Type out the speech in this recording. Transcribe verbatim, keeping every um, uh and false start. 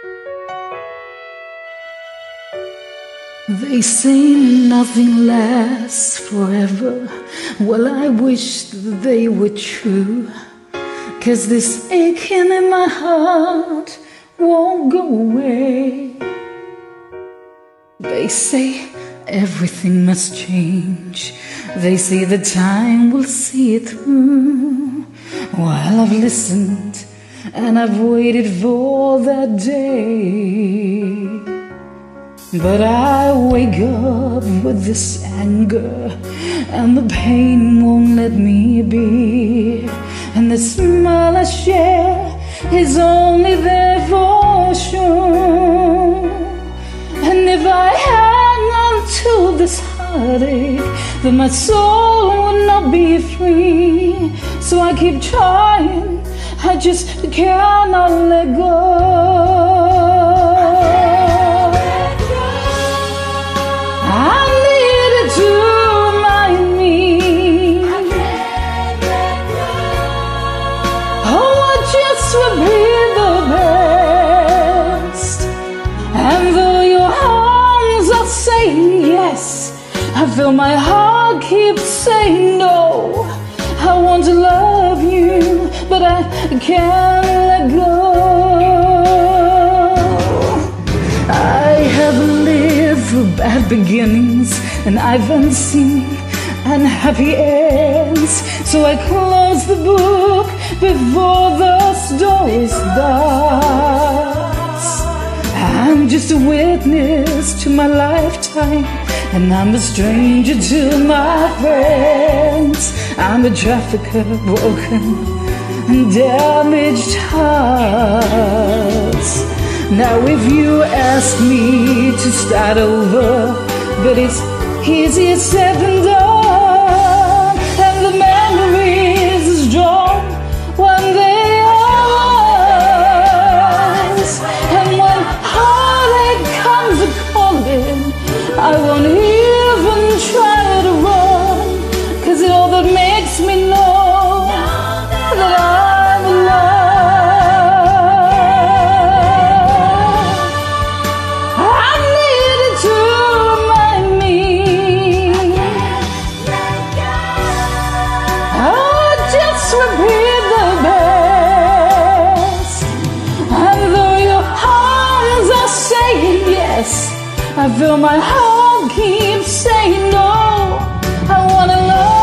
They say nothing lasts forever. Well, I wish that they were true, 'cause this aching in my heart won't go away. They say everything must change. They say the time will see it through. While I've listened and I've waited for that day, but I wake up with this anger, and the pain won't let me be. And the smile I share is only there for sure. And if I hang on to this heartache, then my soul will not be free. So I keep trying, I just cannot let go. I need it to remind me. Oh, I just will be the best. And though your arms are saying yes, I feel my heart keep saying no. I want to love you, but I can't let go. I have lived through bad beginnings, and I've unseen unhappy ends. So I close the book before the story starts. I'm just a witness to my lifetime, and I'm a stranger to my friends. I'm a trafficker, broken and damaged hearts. Now if you ask me to start over, but it's easier said than done. And the memories is drawn when they are. And when heartache comes a-calling, I won't even try to run, 'cause it all that makes me know that I'm alive. I need it to remind me. Oh, just repeat the best. And though your arms are saying yes, I feel my heart keep saying no. I wanna love